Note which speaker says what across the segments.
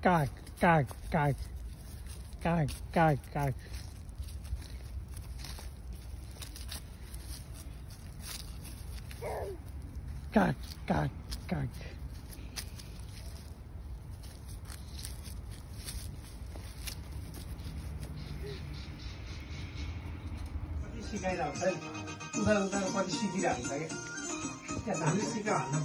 Speaker 1: काग काग काग काग काग काग काग काग काग सिकाइरहेको छ उता उताको पछि सिकिरहेको छ क्या धान सिका हान्न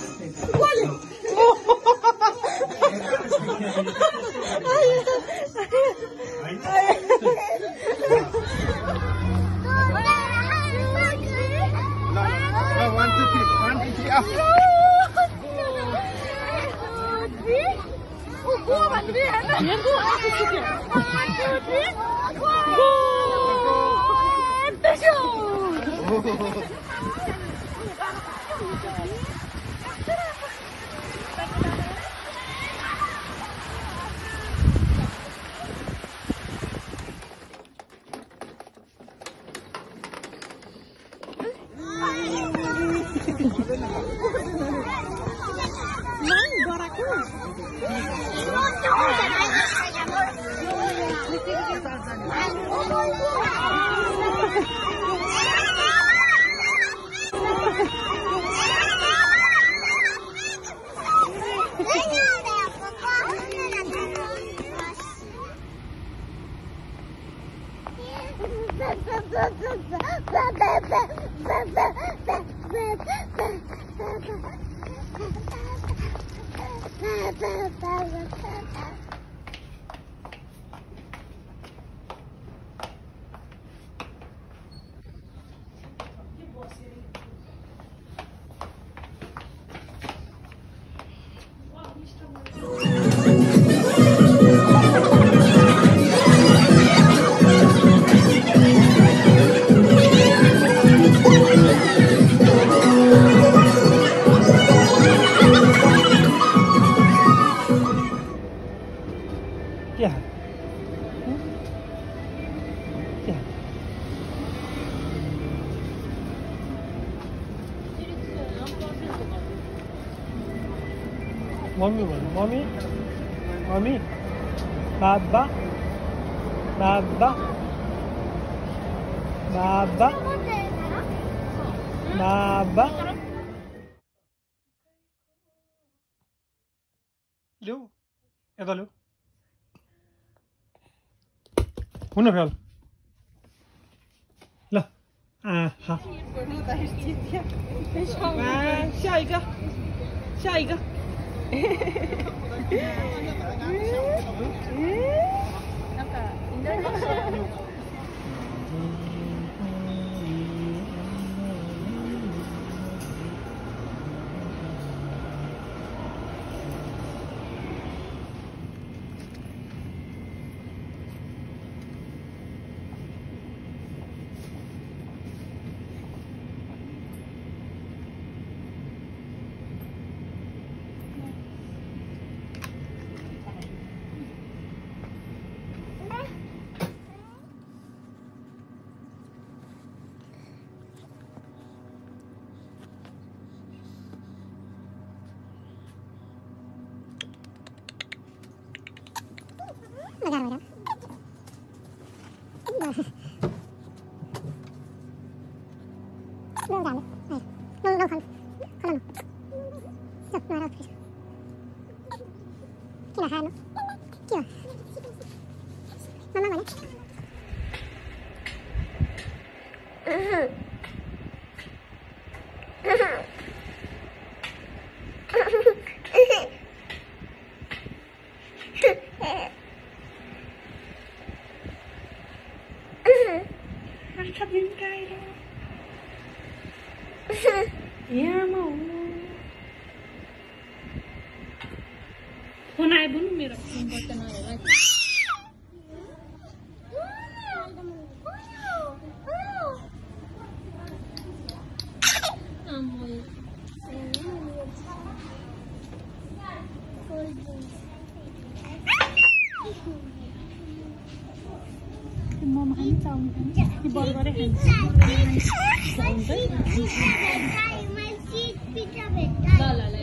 Speaker 1: क्या क्या मम्मी भन्नु मम्मी मम्मी बाबा बाबा बाबा बाबा लो यता लो हुन फेल ल आहा下一个下一个
Speaker 2: यहाँ mau phone आइबुन मेरो फोन बटन आएर मम्मा खाने चाउमिन कि बर्गरै खान्छ ल ल ल